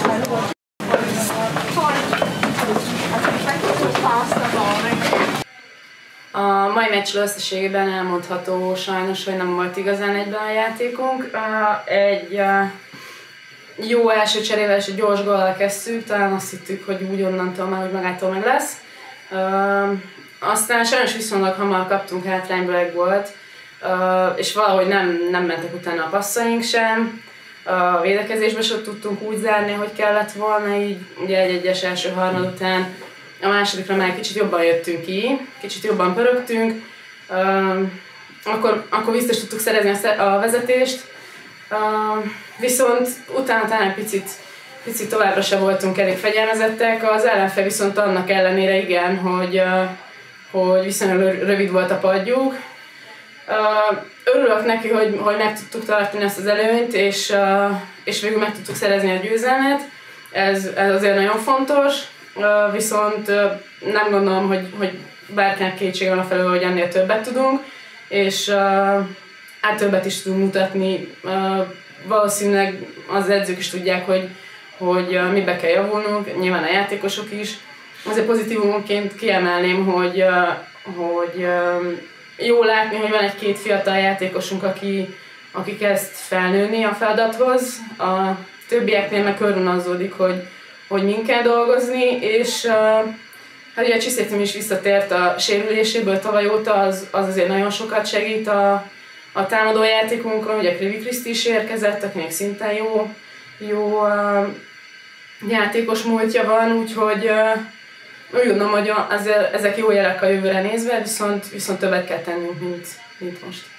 A mai meccsről összességében elmondható sajnos, hogy nem volt igazán egyben a játékunk. Egy jó első cserével és egy gyors góllal kezdtük, talán azt hittük, hogy úgy onnantól már, hogy magától meg lesz. Aztán sajnos viszonylag hamar kaptunk hátrányból egy gólt, és valahogy nem mentek utána a passzaink sem. A védekezésbe sem tudtunk úgy zárni, hogy kellett volna, így ugye egy első harmad után a másodikra már kicsit jobban jöttünk ki, kicsit jobban pörögtünk, akkor biztos tudtuk szerezni a vezetést, viszont utána talán picit továbbra sem voltunk elég fegyelmezettek, az ellenfél viszont annak ellenére igen, hogy viszonylag rövid volt a padjuk. Örülök neki, hogy meg tudtuk tartani ezt az előnyt, és végül meg tudtuk szerezni a győzelmet, ez azért nagyon fontos. Viszont nem gondolom, hogy bárkinek kétsége van afelől, hogy ennél többet tudunk, és hát többet is tudunk mutatni. Valószínűleg az edzők is tudják, hogy mibe kell javulnunk, nyilván a játékosok is. Azért pozitívumként kiemelném, hogy jó látni, hogy van egy-két fiatal játékosunk, aki kezd felnőni a feladathoz. A többieknél meg körvonalazódik, hogy min kell dolgozni, és hát ugye a Csiszétim is visszatért a sérüléséből tavaly óta, az azért nagyon sokat segít a támadó játékunkon, ugye Krivi Kriszti is érkezett, akinek szintén jó játékos múltja van, úgyhogy úgy gondolom, hogy ezek jó jelek a jövőre nézve, viszont többet kell tennünk, mint most.